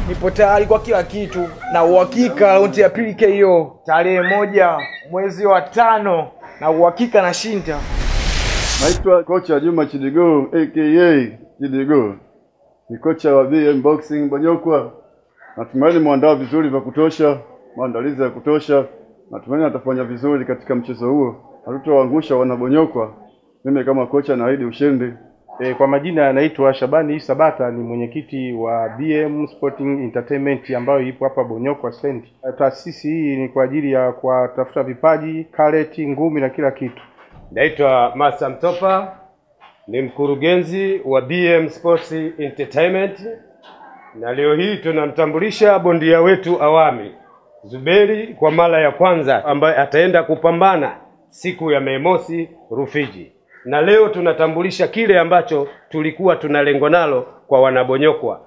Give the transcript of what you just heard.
Nipo tayari kwa kila kitu na uhakika raundi ya pili KO tarehe 1 mwezi wa 5 na uhakika nashinda. Naitwa kocha Juma Chidigo aka Chidigo. Ni kocha wa BM Boxing Bonyokwa. Natumaini muandaa vizuri vya kutosha, maandalizi ya kutosha. Natumaini atafanya vizuri katika mchezo huo. Hatutawaangusha wana Bonyokwa. Mimi kama kocha naahidi ushindi. Kwa majina anaitwa Shabani Sabata, ni mwenyekiti wa BM Sporting Entertainment ambayo ipo hapa Bonyokwa Stand. Taasisi hii ni kwa ajili ya kuwatafuta vipaji, karate, ngumi na kila kitu. Naitwa Master Mtopa, ni mkurugenzi wa BM Sports Entertainment, na leo hii tunamtambulisha bondia wetu Awami Zuberi kwa mara ya kwanza, ambaye ataenda kupambana siku ya Mei Mosi Rufiji. Na leo tunatambulisha kile ambacho tulikuwa tuna lengo nalo kwa wanabonyokwa.